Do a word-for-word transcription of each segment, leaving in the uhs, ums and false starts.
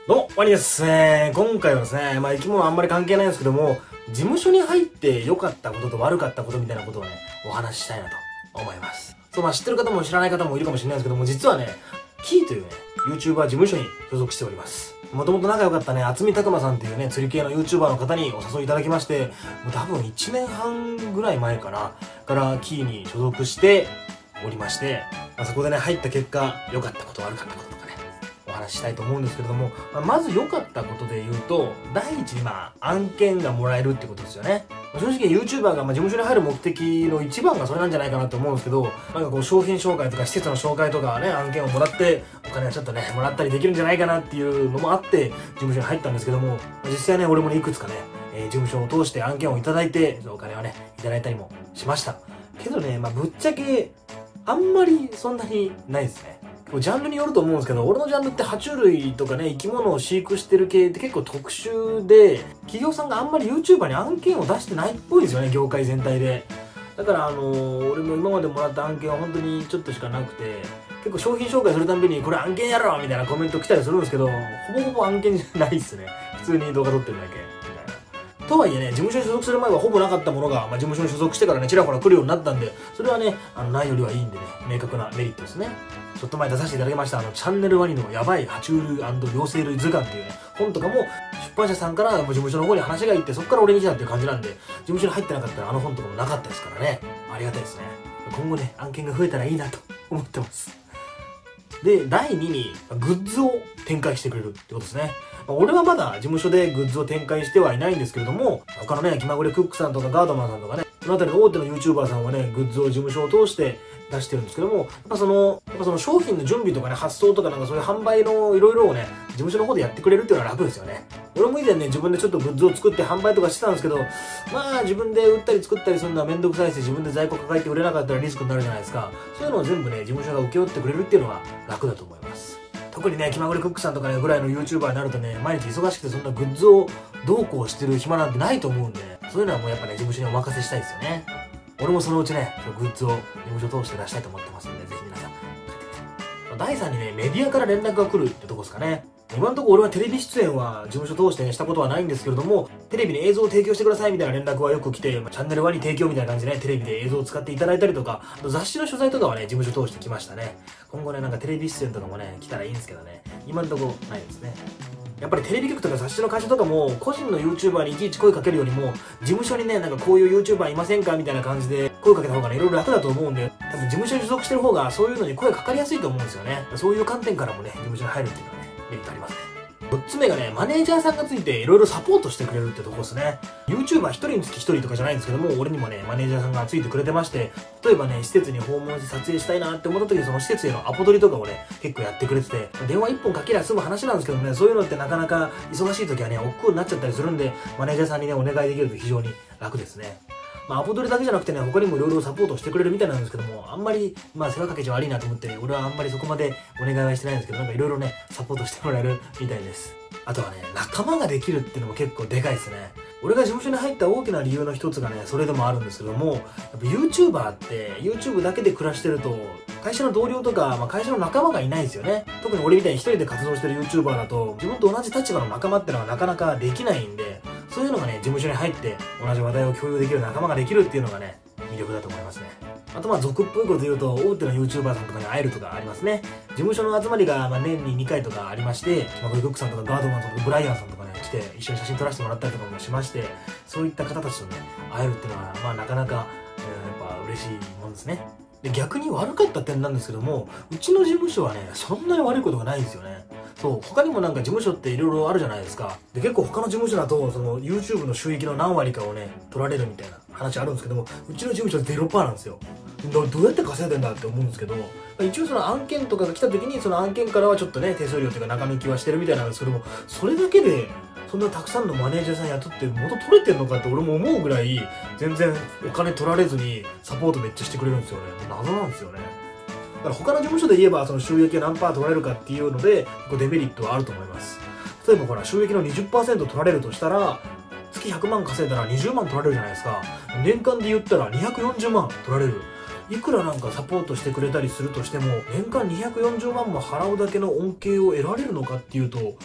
どうも、ワニです。えー、今回はですね、まあ生き物あんまり関係ないんですけども、事務所に入って良かったことと悪かったことみたいなことをね、お話ししたいなと思います。そう、まあ知ってる方も知らない方もいるかもしれないですけども、実はね、キーというね、YouTuber 事務所に所属しております。もともと仲良かったね、渥美拓磨さんっていうね、釣り系の YouTuber の方にお誘いいただきまして、もう多分いちねんはんぐらい前かな、からキーに所属しておりまして、まあ、そこでね、入った結果、良かったこと悪かったこととかね、お話ししたいと思うんですけれども、まあ、まず良かったことで言うと、第一にまあ、案件がもらえるってことですよね。正直 YouTuber がまあ事務所に入る目的の一番がそれなんじゃないかなと思うんですけど、なんかこう商品紹介とか施設の紹介とかね、案件をもらって、お金はちょっとね、もらったりできるんじゃないかなっていうのもあって、事務所に入ったんですけども、実際ね、俺もね、いくつかね、えー、事務所を通して案件をいただいて、お金をね、いただいたりもしました。けどね、まあぶっちゃけ、あんまりそんなにないですね。ジャンルによると思うんですけど、俺のジャンルって爬虫類とかね、生き物を飼育してる系って結構特殊で、企業さんがあんまり YouTuber に案件を出してないっぽいんですよね、業界全体で。だからあのー、俺も今までもらった案件は本当にちょっとしかなくて、結構商品紹介するたんびにこれ案件やろみたいなコメント来たりするんですけど、ほぼほぼ案件じゃないっすね。普通に動画撮ってるだけ。とはいえね、事務所に所属する前はほぼなかったものが、まあ、事務所に所属してからね、ちらほら来るようになったんで、それはね、あの、ないよりはいいんでね、明確なメリットですね。ちょっと前出させていただきました、あの、チャンネ両ワニのやばい爬虫類両生類図鑑っていうね、本とかも、出版社さんから事務所の方に話が行って、そこから俺に来たっていう感じなんで、事務所に入ってなかったらあの本とかもなかったですからね、ありがたいですね。今後ね、案件が増えたらいいなと思ってます。で、だいにに、グッズを展開してくれるってことですね。俺はまだ事務所でグッズを展開してはいないんですけれども、他のね、気まぐれクックさんとかガードマンさんとかね、そのあたりの大手の YouTuber さんはね、グッズを事務所を通して出してるんですけども、やっぱその、やっぱその商品の準備とかね、発送とかなんかそういう販売のいろいろをね、事務所の方でやってくれるっていうのは楽ですよね。俺も以前ね、自分でちょっとグッズを作って販売とかしてたんですけど、まあ自分で売ったり作ったりするのはめんどくさいし、自分で在庫抱えて売れなかったらリスクになるじゃないですか。そういうのを全部ね、事務所が請け負ってくれるっていうのは楽だと思います。特にね、気まぐれクックさんとかぐらいの YouTuber になるとね、毎日忙しくてそんなグッズをどうこうしてる暇なんてないと思うんで、そういうのはもうやっぱね、事務所にお任せしたいですよね。俺もそのうちね、グッズを事務所通して出したいと思ってますんで、ぜひ皆さん。だいさんにね、メディアから連絡が来るってとこですかね。今のところ俺はテレビ出演は事務所通してね、したことはないんですけれども、テレビに映像を提供してくださいみたいな連絡はよく来て、まあ、チャンネルワンに提供みたいな感じでね、テレビで映像を使っていただいたりとか、あと雑誌の取材とかはね、事務所通してきましたね。今後ね、なんかテレビ出演とかもね、来たらいいんですけどね、今のところないですね。やっぱりテレビ局とか雑誌の会社とかも、個人の YouTuber にいちいち声かけるよりも、事務所にね、なんかこういう YouTuber いませんかみたいな感じで声かけた方がね、いろいろ楽だと思うんで、多分事務所に所属してる方がそういうのに声かかりやすいと思うんですよね。そういう観点からもね、事務所に入るっていうのはね、メリットありますね。よっつめがね、マネージャーさんがついていろいろサポートしてくれるってとこですね。YouTuber ひとりにつきひとりとかじゃないんですけども、俺にもね、マネージャーさんがついてくれてまして、例えばね、施設に訪問して撮影したいなって思った時にその施設へのアポ取りとかをね、結構やってくれてて、電話いっぽんかけりゃ済む話なんですけどね、そういうのってなかなか忙しい時はね、億劫になっちゃったりするんで、マネージャーさんにね、お願いできると非常に楽ですね。まあ、アポ取りだけじゃなくてね、他にもいろいろサポートしてくれるみたいなんですけども、あんまり、まあ、世話かけちゃ悪いなと思って、俺はあんまりそこまでお願いはしてないんですけど、なんかいろいろね、サポートしてもらえるみたいです。あとはね、仲間ができるっていうのも結構でかいですね。俺が事務所に入った大きな理由の一つがね、それでもあるんですけども、やっぱ YouTuber って YouTube だけで暮らしてると、会社の同僚とか、まあ、会社の仲間がいないんですよね。特に俺みたいに一人で活動してる YouTuber だと、自分と同じ立場の仲間ってのはなかなかできないんで、そういうのがね、事務所に入って同じ話題を共有できる仲間ができるっていうのがね、魅力だと思いますね。あとまあ俗っぽいこと言うと、大手の YouTuber さんとかに会えるとかありますね。事務所の集まりがまあ年ににかいとかありまして、まあ、これクックさんとかガードマンさんとかブライアンさんとかね、来て一緒に写真撮らせてもらったりとかもしまして、そういった方たちとね、会えるっていうのは、まあなかなか、えー、やっぱ嬉しいもんですね。で、逆に悪かった点なんですけども、うちの事務所はね、そんなに悪いことがないんですよね。そう、他にもなんか事務所っていろいろあるじゃないですか。で、結構他の事務所だと、その YouTube の収益の何割かをね、取られるみたいな話あるんですけども、うちの事務所は ゼロパーセント なんですよ。ど, どうやって稼いでんだって思うんですけど、一応その案件とかが来た時に、その案件からはちょっとね、手数料というか中抜きはしてるみたいなんですけども、それだけで、そんなたくさんのマネージャーさん雇って元取れてんのかって俺も思うぐらい、全然お金取られずにサポートめっちゃしてくれるんですよね。謎なんですよね。だから他の事務所で言えば、その収益が何パー取られるかっていうので、デメリットはあると思います。例えばほら、収益の にじゅっパーセント 取られるとしたら、月ひゃくまん稼いだらにじゅうまん取られるじゃないですか。年間で言ったらにひゃくよんじゅうまん取られる。いくらなんかサポートしてくれたりするとしても、年間にひゃくよんじゅうまんも払うだけの恩恵を得られるのかっていうと、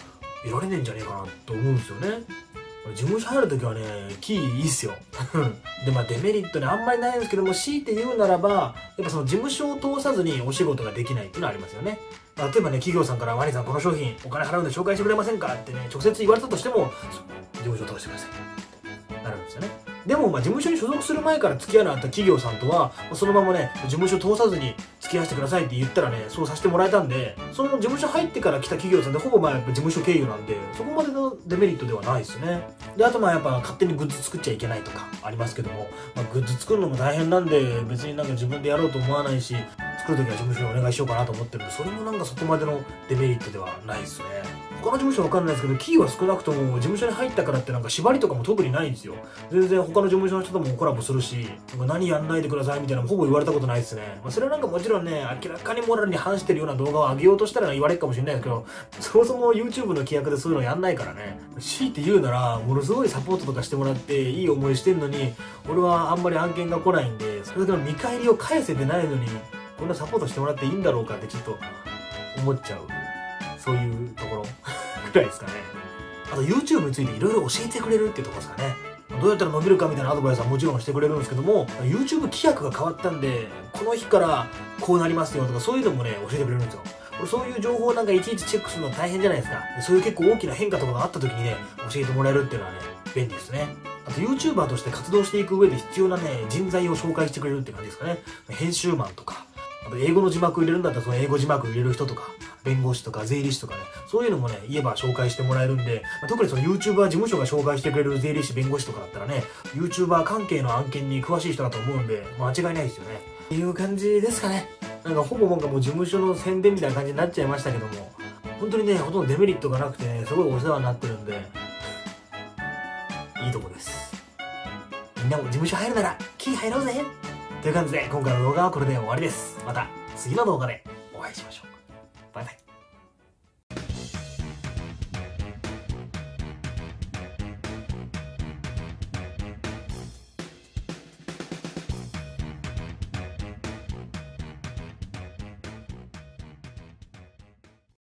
いられねえんじゃねえかなと思うんですよね。事務所入るときはね、キーいいっすよ。で、まあデメリットね、あんまりないんですけども、強いて言うならば、やっぱその事務所を通さずにお仕事ができないっていうのはありますよね。例えばね、企業さんから、ワニさんこの商品お金払うんで紹介してくれませんかってね、直接言われたとしても、事務所を通してくださいってなるんですよね。でも、まあ事務所に所属する前から付き合いのあった企業さんとは、そのままね、事務所通さずに付き合わせてくださいって言ったらね、そうさせてもらえたんで、その事務所入ってから来た企業さんで、ほぼまあやっぱ事務所経由なんで、そこまでのデメリットではないですね。で、あとまあやっぱ勝手にグッズ作っちゃいけないとかありますけども、まあ、グッズ作るのも大変なんで、別になんか自分でやろうと思わないし、作るときは事務所にお願いしようかなと思ってるんで、それもなんかそこまでのデメリットではないですね。他の事務所わかんないですけど、キーは少なくとも事務所に入ったからってなんか縛りとかも特にないんですよ。全然他の事務所の人ともコラボするし、なんか何やんないでくださいみたいなのほぼ言われたことないですね。まあ、それはなんかもちろんね、明らかにモラルに反してるような動画を上げようとしたら言われるかもしれないですけど、そもそも YouTube の規約でそういうのやんないからね。強いて言うなら、ものすごいサポートとかしてもらっていい思いしてんのに、俺はあんまり案件が来ないんで、それでも見返りを返せてないのに、こんなサポートしてもらっていいんだろうかってちょっと思っちゃう。そういうところくらいですかね。あと YouTube についていろいろ教えてくれるっていうところですかね。どうやったら伸びるかみたいなアドバイスはもちろんしてくれるんですけども、 YouTube 規約が変わったんでこの日からこうなりますよとか、そういうのもね教えてくれるんですよ。そういう情報をなんかいちいちチェックするの大変じゃないですか。そういう結構大きな変化とかがあった時にね教えてもらえるっていうのはね便利ですね。あと YouTuber として活動していく上で必要なね人材を紹介してくれるって感じですかね。編集マンとか、あと英語の字幕入れるんだったらその英語字幕入れる人とか、弁護士とか税理士とかね、そういうのもね言えば紹介してもらえるんで、まあ、特にその YouTuber 事務所が紹介してくれる税理士弁護士とかだったらね YouTuber 関係の案件に詳しい人だと思うんで間違いないですよねっていう感じですかね。なんかほぼなんかもう事務所の宣伝みたいな感じになっちゃいましたけども、本当にねほとんどデメリットがなくてねすごいお世話になってるんでいいとこです。みんなも事務所入るならキー入ろうぜという感じで今回の動画はこれで終わりです。また次の動画でお会いしましょう。バイバイ。